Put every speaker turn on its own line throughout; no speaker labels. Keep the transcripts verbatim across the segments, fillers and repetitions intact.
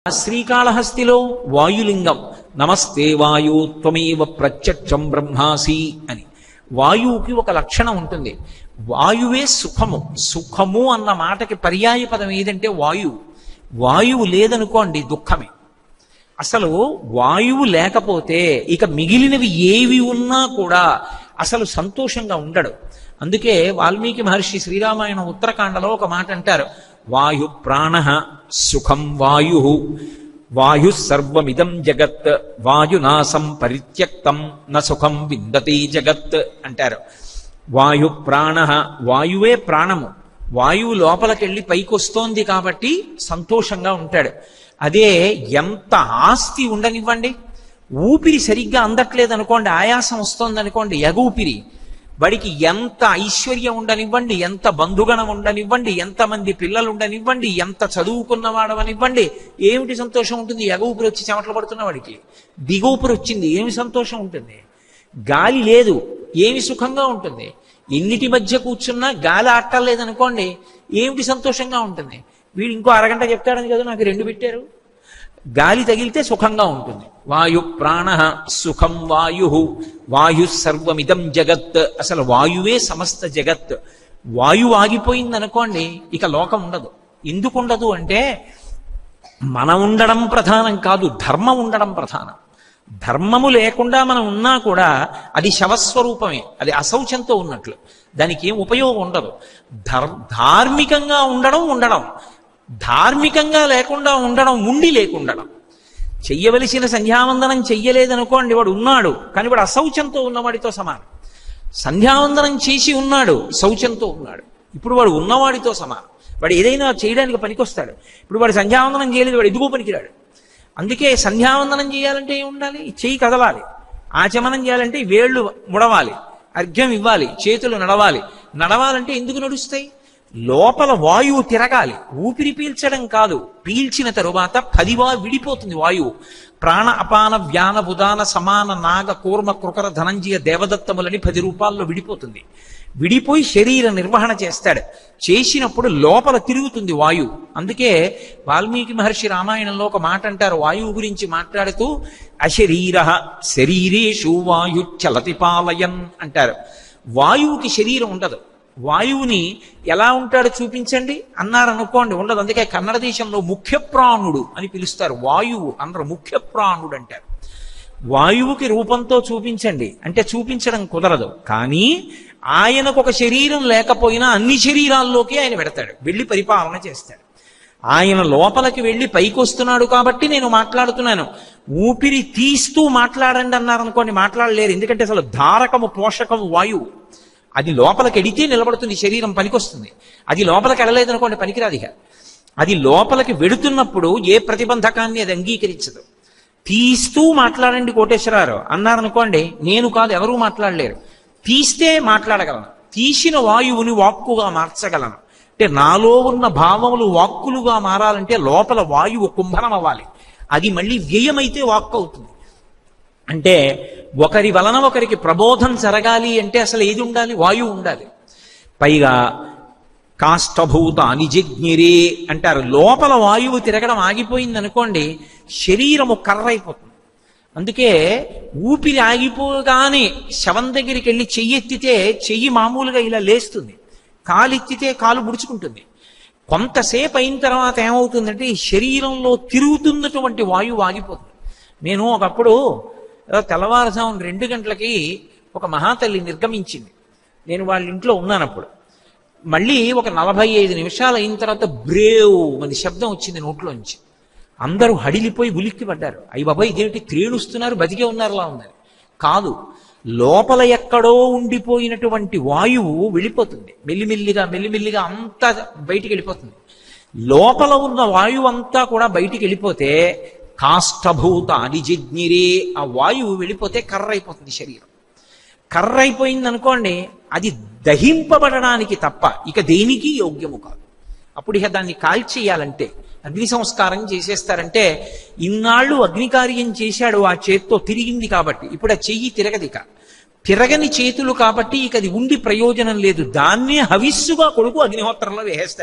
శ్రీకాళహస్తిలో వాయులింగం నమస్తే వాయు త్వమేవ ప్రత్యక్షం బ్రహ్మాసి అని. వాయువుకి ఒక లక్షణం ఉంటుంది. వాయువే సుఖము. సుఖము అన్న మాటకి పర్యాయ పదం ఏదంటే వాయువు. వాయువు లేదనుకోండి దుఃఖమే. అసలు వాయువు లేకపోతే ఇక మిగిలినవి ఏవి ఉన్నా కూడా అసలు సంతోషంగా ఉండడు. అందుకే వాల్మీకి మహర్షి శ్రీరామాయణ ఉత్తరకాండలో ఒక మాట అంటారు, వాయు ప్రాణ సుఖం వాయు వాయు సర్వమిదం జగత్ వాయునాసం పరిత్యక్తం న సుఖం విందతి జగత్ అంటారు. వాయు ప్రాణ, వాయువే ప్రాణము. వాయువు లోపలికెళ్ళి పైకొస్తోంది కాబట్టి సంతోషంగా ఉంటాడు. అదే ఎంత ఆస్తి ఉండనివ్వండి, ఊపిరి సరిగ్గా అందట్లేదు అనుకోండి, ఆయాసం వస్తోంది అనుకోండి, ఎగూపిరి, వాడికి ఎంత ఐశ్వర్యం ఉండనివ్వండి, ఎంత బంధుగణం ఉండనివ్వండి, ఎంతమంది పిల్లలు ఉండనివ్వండి, ఎంత చదువుకున్నవాడవనివ్వండి, ఏమిటి సంతోషం ఉంటుంది? ఎగూపిరి వచ్చి చెమటలు పడుతున్న వాడికి దిగూపిరి వచ్చింది, ఏమి సంతోషం ఉంటుంది? గాలి లేదు, ఏమి సుఖంగా ఉంటుంది? ఎన్నిటి మధ్య కూర్చున్నా గాలి ఆటలేదనుకోండి, ఏమిటి సంతోషంగా ఉంటుంది? వీడు ఇంకో అరగంట చెప్తాడని కదా నాకు రెండు పెట్టారు. గాలి తగిలితే సుఖంగా ఉంటుంది. వాయు ప్రాణ సుఖం వాయు వాయు సర్వమిదం జగత్. అసలు వాయువే సమస్త జగత్. వాయువు ఆగిపోయింది అనుకోండి ఇక లోకం ఉండదు. ఎందుకు ఉండదు అంటే మనం ఉండడం ప్రధానం కాదు, ధర్మం ఉండడం ప్రధానం. ధర్మము లేకుండా మనం ఉన్నా కూడా అది శవస్వరూపమే, అది అశౌచంతో ఉన్నట్లు, దానికి ఏం ఉపయోగం ఉండదు. ధర్ ధార్మికంగా ఉండడం ఉండడం ధార్మికంగా లేకుండా ఉండడం ఉండి లేకుండడం. చెయ్యవలసిన సంధ్యావందనం చెయ్యలేదనుకోండి, వాడు ఉన్నాడు కానీ వాడు అశౌచంతో ఉన్నవాడితో సమానం. సంధ్యావందనం చేసి ఉన్నాడు, శౌచంతో ఉన్నాడు, ఇప్పుడు వాడు ఉన్నవాడితో సమానం. వాడు ఏదైనా చేయడానికి పనికొస్తాడు. ఇప్పుడు వాడు సంధ్యావందనం చేయలేదు, వాడు ఎదుగు పనికిరాడు. అందుకే సంధ్యావందనం చేయాలంటే ఏం ఉండాలి? చెయ్యి కదలాలి. ఆచమనం చేయాలంటే వేళ్ళు ముడవాలి, అర్ఘ్యం ఇవ్వాలి, చేతులు నడవాలి. నడవాలంటే ఎందుకు నడుస్తాయి? లోపల వాయువు తిరగాలి. ఊపిరి పీల్చడం కాదు, పీల్చిన తరువాత పదివా విడిపోతుంది వాయువు. ప్రాణ అపాన వ్యాన ఉదాన సమాన నాగ కూర్మ కృకర ధనంజయ దేవదత్తములని పది రూపాల్లో విడిపోతుంది. విడిపోయి శరీర నిర్వహణ చేస్తాడు. చేసినప్పుడు లోపల తిరుగుతుంది వాయువు. అందుకే వాల్మీకి మహర్షి రామాయణంలో ఒక మాట అంటారు, వాయువు గురించి మాట్లాడుతూ, అశరీర శరీరేషు వాయు చలతి పాలయన్ అంటారు. వాయువుకి శరీరం ఉండదు. వాయువుని ఎలా ఉంటాడో చూపించండి అన్నారనుకోండి, ఉండదు. అందుకే కన్నడ దేశంలో ముఖ్య ప్రాణుడు అని పిలుస్తారు. వాయువు అందరూ ముఖ్య ప్రాణుడు అంటారు. వాయువుకి రూపంతో చూపించండి అంటే చూపించడం కుదరదు. కానీ ఆయనకు ఒక శరీరం లేకపోయినా అన్ని శరీరాల్లోకి ఆయన పెడతాడు, వెళ్ళి పరిపాలన చేస్తాడు. ఆయన లోపలికి వెళ్ళి పైకి వస్తున్నాడు కాబట్టి నేను మాట్లాడుతున్నాను. ఊపిరి తీస్తూ మాట్లాడండి అన్నారనుకోండి, మాట్లాడలేరు. ఎందుకంటే అసలు ధారకము పోషకము వాయువు. అది లోపలికి ఎడితే నిలబడుతుంది, శరీరం పనికొస్తుంది. అది లోపలికి వెళ్ళలేదనుకోండి పనికిరాదు. ఇక అది లోపలికి వెడుతున్నప్పుడు ఏ ప్రతిబంధకాన్ని అది అంగీకరించదు. తీస్తూ మాట్లాడండి కోటేశ్వరారు అన్నారనుకోండి, నేను కాదు ఎవరూ మాట్లాడలేరు. తీస్తే మాట్లాడగలను, తీసిన వాయువుని వాక్కుగా మార్చగలను. అంటే నాలో ఉన్న భావములు వాక్కులుగా మారాలంటే లోపల వాయువు కుంభనం అవ్వాలి. అది మళ్ళీ వ్యయమైతే వాక్కు అవుతుంది. అంటే ఒకరి వలన ఒకరికి ప్రబోధం జరగాలి అంటే అసలు ఏది ఉండాలి? వాయువు ఉండాలి. పైగా కాష్టభూతాని జిజ్ఞిరే అంటారు. లోపల వాయువు తిరగడం ఆగిపోయింది అనుకోండి, శరీరము కర్రైపోతుంది. అందుకే ఊపిరి ఆగిపోగానే శవం దగ్గరికి వెళ్ళి చెయ్యెత్తితే చెయ్యి మామూలుగా ఇలా లేస్తుంది, కాలు ఎత్తితే కాలు ముడుచుకుంటుంది. కొంతసేపు అయిన తర్వాత ఏమవుతుందంటే ఈ శరీరంలో తిరుగుతున్నటువంటి వాయువు ఆగిపోతుంది. నేను ఒకప్పుడు తెల్లవారుజామున రెండు గంటలకి ఒక మహాతల్లి నిర్గమించింది. నేను వాళ్ళ ఇంట్లో ఉన్నానప్పుడు. మళ్ళీ ఒక నలభై ఐదు నిమిషాలు అయిన తర్వాత బ్రేవ్ అని శబ్దం వచ్చింది నోట్లోంచి. అందరూ హడిలిపోయి ఉలిక్కి పడ్డారు. అయ్యి బాబాయ్ ఇదేమిటి, త్రేణుస్తున్నారు, బతికే ఉన్నారులా ఉందని. కాదు, లోపల ఎక్కడో ఉండిపోయినటువంటి వాయువు వెళ్ళిపోతుంది. మెల్లిమెల్లిగా మెల్లిమెల్లిగా అంతా బయటికి వెళ్ళిపోతుంది. లోపల ఉన్న వాయువు అంతా కూడా బయటికి వెళ్ళిపోతే కాష్టభూత అనిజిజ్ఞిరే, ఆ వాయువు వెళ్ళిపోతే కర్రైపోతుంది శరీరం. కర్రైపోయింది అనుకోండి, అది దహింపబడడానికి తప్ప ఇక దేనికి యోగ్యము కాదు. అప్పుడు ఇక దాన్ని కాల్చేయాలంటే అగ్ని సంస్కారం చేసేస్తారంటే, ఇన్నాళ్ళు అగ్నికార్యం చేశాడు ఆ చేత్తో, తిరిగింది కాబట్టి ఇప్పుడు ఆ చెయ్యి తిరగదిక. తిరగని చేతులు కాబట్టి ఇక అది ఉండి ప్రయోజనం లేదు. దాన్నే హవిస్సుగా కొడుకు అగ్నిహోత్రంలో వేసేస్తాడు.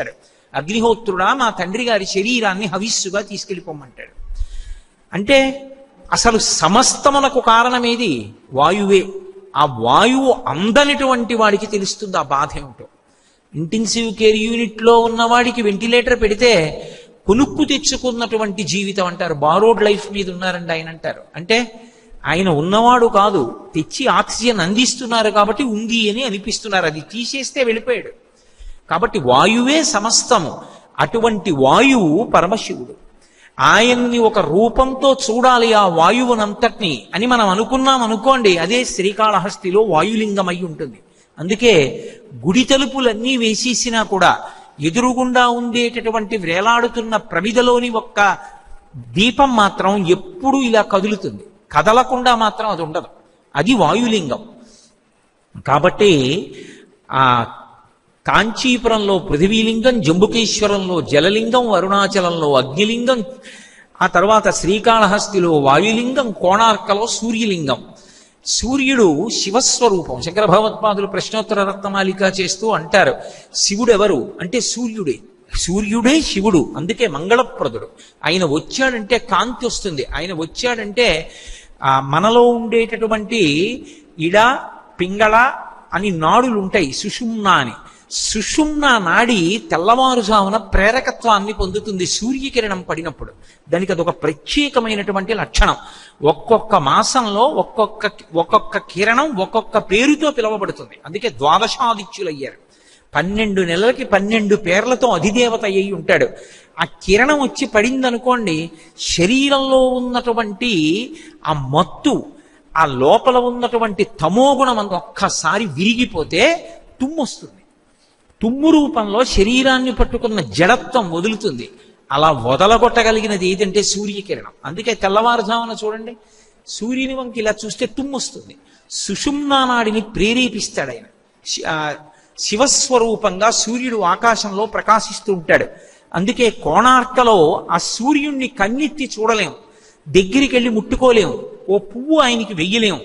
అగ్నిహోత్రుడా మా తండ్రి గారి శరీరాన్ని హవిస్సుగా తీసుకెళ్ళిపోమంటాడు. అంటే అసలు సమస్తమునకు కారణమేది వాయువే. ఆ వాయువు అందనటువంటి వాడికి తెలుస్తుంది ఆ బాధ ఏమిటో. ఇంటెన్సివ్ కేర్ యూనిట్లో ఉన్నవాడికి వెంటిలేటర్ పెడితే కొనుక్కు తెచ్చుకున్నటువంటి జీవితం అంటారు. బారోడ్ లైఫ్ మీద ఉన్నారండి ఆయన అంటారు. అంటే ఆయన ఉన్నవాడు కాదు, తెచ్చి ఆక్సిజన్ అందిస్తున్నారు కాబట్టి ఉంది అని అనిపిస్తున్నారు. అది తీసేస్తే వెళ్ళిపోయాడు. కాబట్టి వాయువే సమస్తము. అటువంటి వాయువు పరమశివుడు. ఆయన్ని ఒక రూపంతో చూడాలి ఆ వాయువునంతటినీ అని మనం అనుకున్నాం అనుకోండి, అదే శ్రీకాళహస్తిలో వాయులింగం అయి ఉంటుంది. అందుకే గుడి తలుపులన్నీ వేసేసినా కూడా ఎదురుగుండా ఉండేటటువంటి వేలాడుతున్న ప్రమిదలోని ఒక్క దీపం మాత్రం ఎప్పుడూ ఇలా కదులుతుంది, కదలకుండా మాత్రం అది ఉండదు. అది వాయులింగం. కాబట్టి ఆ కాంచీపురంలో పృథివీలింగం, జంబుకేశ్వరంలో జలలింగం, అరుణాచలంలో అగ్నిలింగం, ఆ తర్వాత శ్రీకాళహస్తిలో వాయులింగం, కోణార్కలో సూర్యలింగం. సూర్యుడు శివస్వరూపం. శంకర భగవత్పాదులు ప్రశ్నోత్తర రత్నమాలిక చేస్తూ అంటారు, శివుడు ఎవరు అంటే సూర్యుడే. సూర్యుడే శివుడు. అందుకే మంగళప్రదుడు. ఆయన వచ్చాడంటే కాంతి వస్తుంది. ఆయన వచ్చాడంటే ఆ మనలో ఉండేటటువంటి ఇడ, పింగళ అని నాడులు ఉంటాయి, సుషుమ్న అని. సుషుమ్న నాడి తెల్లవారుజామున ప్రేరకత్వాన్ని పొందుతుంది సూర్యకిరణం పడినప్పుడు. దానికి అదొక ప్రత్యేకమైనటువంటి లక్షణం. ఒక్కొక్క మాసంలో ఒక్కొక్క ఒక్కొక్క కిరణం ఒక్కొక్క పేరుతో పిలువబడుతుంది. అందుకే ద్వాదశాదిత్యులు అయ్యారు. పన్నెండు నెలలకి పన్నెండు పేర్లతో అధిదేవత అయి ఉంటాడు. ఆ కిరణం వచ్చి పడిందనుకోండి, శరీరంలో ఉన్నటువంటి ఆ మత్తు, ఆ లోపల ఉన్నటువంటి తమోగుణం అంత ఒక్కసారి విరిగిపోతే తుమ్ము వస్తుంది. తుమ్ము రూపంలో శరీరాన్ని పట్టుకున్న జడత్వం వదులుతుంది. అలా వదలగొట్టగలిగినది ఏదంటే సూర్యకిరణం. అందుకే తెల్లవారుజామున చూడండి, సూర్యుని వంకి ఇలా చూస్తే తుమ్ము వస్తుంది. సుషుమ్నా నాడిని ప్రేరేపిస్తాడు ఆయన. శివస్వరూపంగా సూర్యుడు ఆకాశంలో ప్రకాశిస్తూ ఉంటాడు. అందుకే కోణార్కలో ఆ సూర్యుణ్ణి కన్నెత్తి చూడలేం, దగ్గరికి వెళ్ళి ముట్టుకోలేం, ఓ పువ్వు ఆయనకి వెయ్యలేం.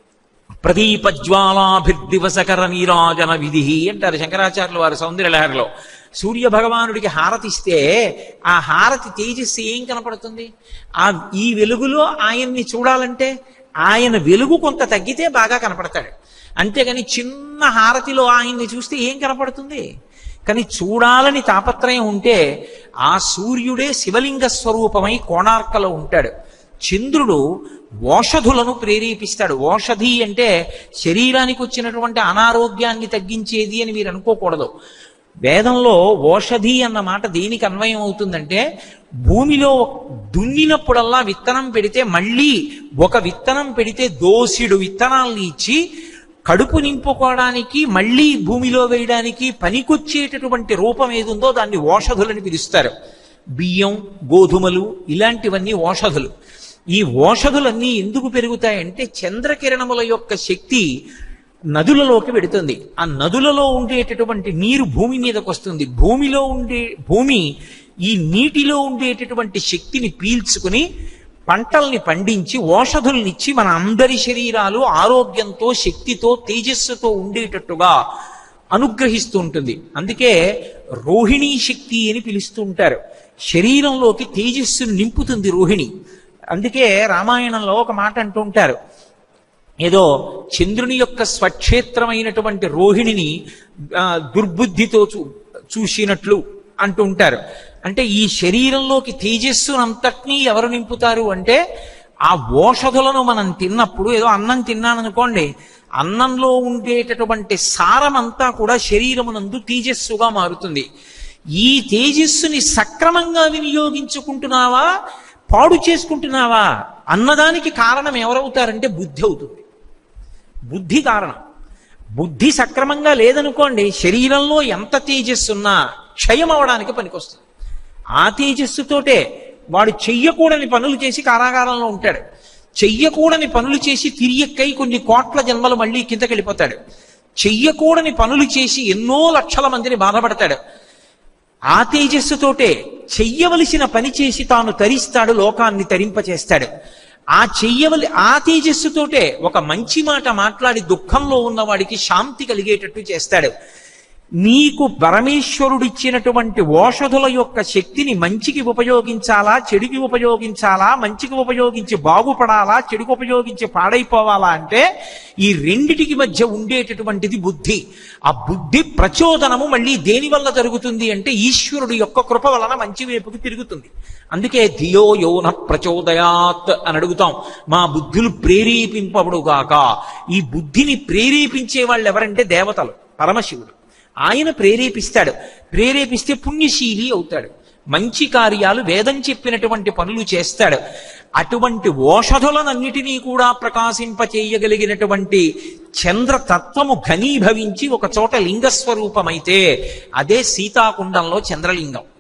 ప్రదీప జ్వాలాభిర్దివసకర నీరాజన విధి అంటారు శంకరాచార్యులు వారు సౌందర్యలహరిలో. సూర్య భగవానుడికి హారతిస్తే ఆ హారతి తేజస్సు ఏం కనపడుతుంది? ఆ ఈ వెలుగులో ఆయన్ని చూడాలంటే ఆయన వెలుగు కొంత తగ్గితే బాగా కనపడతాడు. అంతేగాని చిన్న హారతిలో ఆయన్ని చూస్తే ఏం కనపడుతుంది? కానీ చూడాలని తాపత్రయం ఉంటే ఆ సూర్యుడే శివలింగ స్వరూపమై కోణార్కలో ఉంటాడు. చంద్రుడు ఓషధులను ప్రేరేపిస్తాడు. ఓషధి అంటే శరీరానికి వచ్చినటువంటి అనారోగ్యాన్ని తగ్గించేది అని మీరు అనుకోకూడదు. వేదంలో ఓషధి అన్న మాట దేనికి అన్వయం అవుతుందంటే, భూమిలో దున్నినప్పుడల్లా విత్తనం పెడితే మళ్ళీ ఒక విత్తనం పెడితే దోసిడు విత్తనాలను ఇచ్చి కడుపు నింపుకోవడానికి మళ్ళీ భూమిలో వేయడానికి పనికొచ్చేటటువంటి రూపం ఏదుందో దాన్ని ఓషధులని పిలుస్తారు. బియ్యం, గోధుమలు ఇలాంటివన్నీ ఓషధులు. ఈ ఓషధులన్నీ ఎందుకు పెరుగుతాయంటే చంద్రకిరణముల యొక్క శక్తి నదులలోకి వెడుతుంది. ఆ నదులలో ఉండేటటువంటి నీరు భూమి మీదకి వస్తుంది. భూమిలో ఉండే భూమి ఈ నీటిలో ఉండేటటువంటి శక్తిని పీల్చుకుని పంటల్ని పండించి ఓషధుల్నిచ్చి మన అందరి శరీరాలు ఆరోగ్యంతో, శక్తితో, తేజస్సుతో ఉండేటట్టుగా అనుగ్రహిస్తూ ఉంటుంది. అందుకే రోహిణీ శక్తి అని పిలుస్తూ ఉంటారు. శరీరంలోకి తేజస్సును నింపుతుంది రోహిణి. అందుకే రామాయణంలో ఒక మాట అంటూ ఉంటారు, ఏదో చంద్రుని యొక్క స్వక్షేత్రమైనటువంటి రోహిణిని దుర్బుద్ధితో చూ చూసినట్లు అంటూ ఉంటారు. అంటే ఈ శరీరంలోకి తేజస్సునంతటినీ ఎవరు నింపుతారు అంటే ఆ ఓషధులను మనం తిన్నప్పుడు, ఏదో అన్నం తిన్నాననుకోండి, అన్నంలో ఉండేటటువంటి సారమంతా కూడా శరీరమునందు తేజస్సుగా మారుతుంది. ఈ తేజస్సుని సక్రమంగా వినియోగించుకుంటున్నావా, పాడు చేసుకుంటున్నావా అన్నదానికి కారణం ఎవరవుతారంటే బుద్ధి అవుతుంది. బుద్ధి కారణం. బుద్ధి సక్రమంగా లేదనుకోండి, శరీరంలో ఎంత తేజస్సున్నా క్షయం అవడానికి పనికొస్తుంది. ఆ తేజస్సుతోటే వాడు చెయ్యకూడని పనులు చేసి కారాగారంలో ఉంటాడు. చెయ్యకూడని పనులు చేసి తిరియక్కై కొన్ని కోట్ల జన్మలు మళ్ళీ కిందకి వెళ్ళిపోతాడు. చెయ్యకూడని పనులు చేసి ఎన్నో లక్షల మందిని బాధపడతాడు. ఆ తేజస్సుతోటే చెయ్యవలసిన పని చేసి తాను తరిస్తాడు, లోకాన్ని తరింపచేస్తాడు. ఆ చెయ్యవలి ఆ తేజస్సుతోటే ఒక మంచి మాట మాట్లాడి దుఃఖంలో ఉన్నవాడికి శాంతి కలిగేటట్టు చేస్తాడు. నీకు పరమేశ్వరుడిచ్చినటువంటి ఓషధుల యొక్క శక్తిని మంచికి ఉపయోగించాలా, చెడుకి ఉపయోగించాలా, మంచికి ఉపయోగించి బాగుపడాలా, చెడుకు ఉపయోగించి పాడైపోవాలా అంటే ఈ రెండిటికి మధ్య ఉండేటటువంటిది బుద్ధి. ఆ బుద్ధి ప్రచోదనము మళ్ళీ దేని వల్ల జరుగుతుంది అంటే ఈశ్వరుడు యొక్క కృప వలన మంచి వైపుకి తిరుగుతుంది. అందుకే ధియో యోన ప్రచోదయాత్ అని అడుగుతాం. మా బుద్ధులు ప్రేరేపింపబడుగాక. ఈ బుద్ధిని ప్రేరేపించే వాళ్ళు ఎవరంటే దేవతలు, పరమశివుడు. ఆయన ప్రేరేపిస్తాడు. ప్రేరేపిస్తే పుణ్యశీలి అవుతాడు, మంచి కార్యాలు, వేదం చెప్పినటువంటి పనులు చేస్తాడు. అటువంటి ఓషధులనన్నిటినీ కూడా ప్రకాశింపచేయగలిగినటువంటి చంద్రతత్వము ఘనీభవించి ఒక చోట లింగస్వరూపమైతే అదే సీతాకుండంలో చంద్రలింగం.